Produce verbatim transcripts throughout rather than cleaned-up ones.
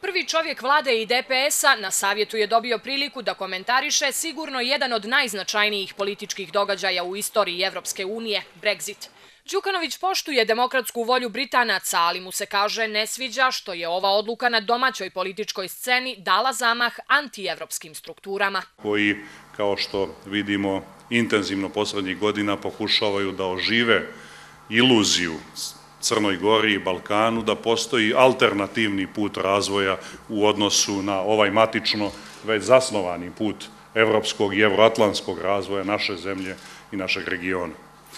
Prvi čovjek vlade i D P S-a na savjetu je dobio priliku da komentariše sigurno jedan od najznačajnijih političkih događaja u istoriji Evropske unije, Brexit. Đukanović poštuje demokratsku volju Britanaca, ali mu se kaže ne sviđa što je ova odluka na domaćoj političkoj sceni dala zamah antievropskim strukturama. Koji, kao što vidimo, intenzivno poslednjih godina pokušavaju da ožive iluziju Crnoj Gori i Balkanu, da postoji alternativni put razvoja u odnosu na ovaj matično već zasnovani put evropskog i evroatlantskog razvoja naše zemlje i našeg regiona.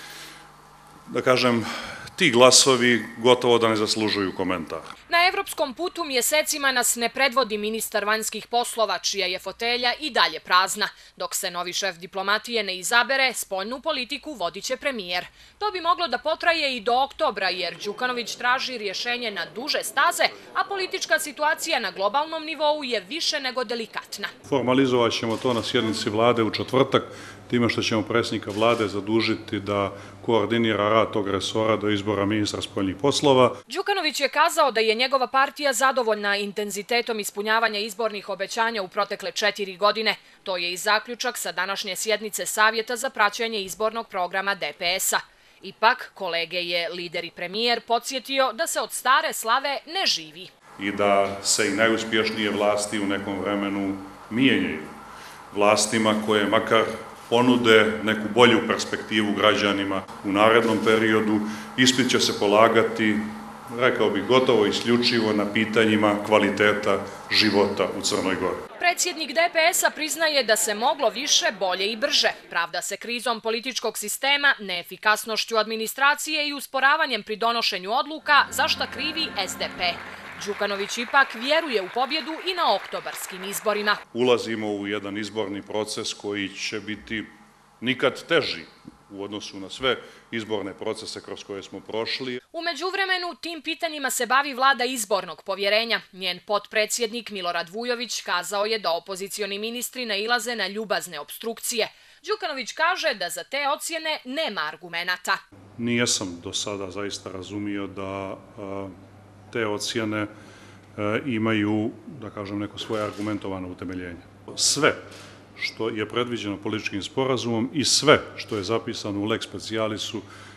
Da kažem, ti glasovi gotovo da ne zaslužuju komentar. Na evropskom putu mjesecima nas ne predvodi ministar vanjskih poslova, čija je fotelja i dalje prazna. Dok se novi šef diplomatije ne izabere, spoljnu politiku vodit će premijer. To bi moglo da potraje i do oktobra, jer Đukanović traži rješenje na duže staze, a politička situacija na globalnom nivou je više nego delikatna. Formalizovat ćemo to na sjednici vlade u četvrtak, time što ćemo predsjednika vlade zadužiti da koordinira rad tog resora do izbora ministra spoljnih poslova. Đukanović je kazao da je njegova partija zadovoljna intenzitetom ispunjavanja izbornih obećanja u protekle četiri godine. To je i zaključak sa današnje sjednice Savjeta za praćenje izbornog programa D P S-a. Ipak, kolege je lider i premijer podsjetio da se od stare slave ne živi. I da se i najuspješnije vlasti u nekom vremenu mijenjaju. Vlastima koje makar ponude neku bolju perspektivu građanima u narednom periodu, ispit će se polagati, rekao bih, gotovo isključivo na pitanjima kvaliteta života u Crnoj Gori. Predsjednik D P S-a priznaje da se moglo više, bolje i brže. Pravda se krizom političkog sistema, neefikasnošću administracije i usporavanjem pri donošenju odluka, za šta krivi S D P. Đukanović ipak vjeruje u pobjedu i na oktobarskim izborima. Ulazimo u jedan izborni proces koji će biti nikad teži u odnosu na sve izborne procese kroz koje smo prošli. U međuvremenu tim pitanjima se bavi vlada izbornog povjerenja. Njen potpredsjednik Milorad Vujović kazao je da opozicioni ministri nailaze na ljubazne obstrukcije. Đukanović kaže da za te ocjene nema argumenata. Nijesam do sada zaista razumio da te ocjene imaju, da kažem, neko svoje argumentovano utemeljenje. Sve što je predviđeno političkim sporazumom i sve što je zapisano u lex specialisu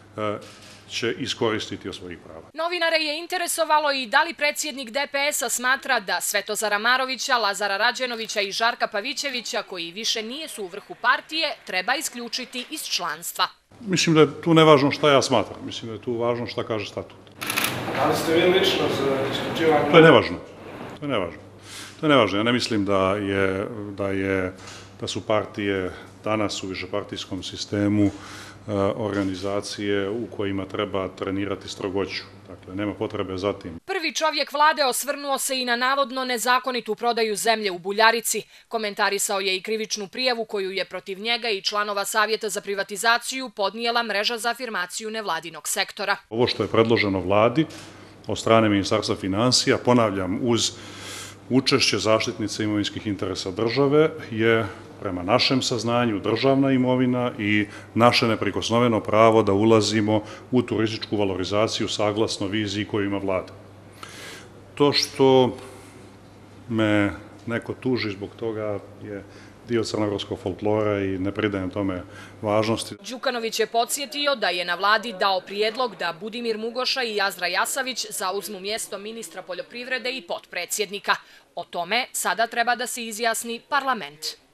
će iskoristiti od svojih prava. Novinare je interesovalo i da li predsjednik D P S-a smatra da Svetozara Marovića, Lazara Rađenovića i Žarka Pavićevića, koji više nijesu u vrhu partije, treba isključiti iz članstva. Mislim da je tu nevažno šta ja smatram, mislim da je tu važno šta kaže statut. Da li ste vi lično za isključivanje? To je nevažno. To je nevažno. To je nevažno. Ja ne mislim da je, da je, da su partije danas u višepartijskom sistemu organizacije u kojima treba trenirati strogoću. Dakle, nema potrebe za tim. Prvi čovjek vlade osvrnuo se i na navodno nezakonitu prodaju zemlje u Buljarici. Komentarisao je i krivičnu prijavu koju je protiv njega i članova Savjeta za privatizaciju podnijela mreža za afirmaciju nevladinog sektora. Ovo što je predloženo vladi od strane Ministarstva finansija, ponavljam, uz učešće zaštitnice imovinskih interesa države, je prema našem saznanju državna imovina i naše neprikosnoveno pravo da ulazimo u turističku valorizaciju saglasno viziji koju ima vlada. To što me neko tuži zbog toga je dio crnogorskog folklora i ne pridajem tome važnosti. Đukanović je podsjetio da je na vladi dao prijedlog da Budimir Mugoša i Azdra Jasavić zauzmu mjesto ministra poljoprivrede i potpredsjednika. O tome sada treba da se izjasni parlament.